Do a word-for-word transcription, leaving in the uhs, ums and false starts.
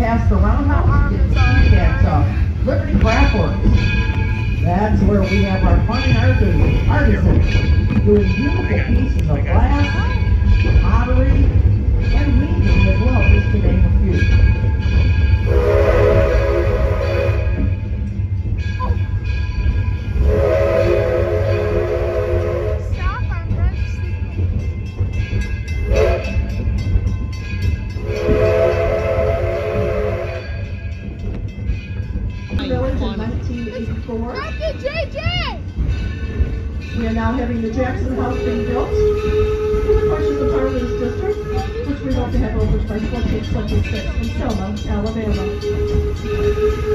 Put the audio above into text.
past the roundhouse, you can see that uh, Liberty Craft Works. That's where we have our fine artisans, artisans doing beautiful pieces of glass, pottery, and weaving as well, just to name a few. Village in nineteen eighty-four. J J! We are now having the Jackson House being built. Of course, it's a part of this district, which we hope to have opened by twenty twenty-six in Selma, Alabama.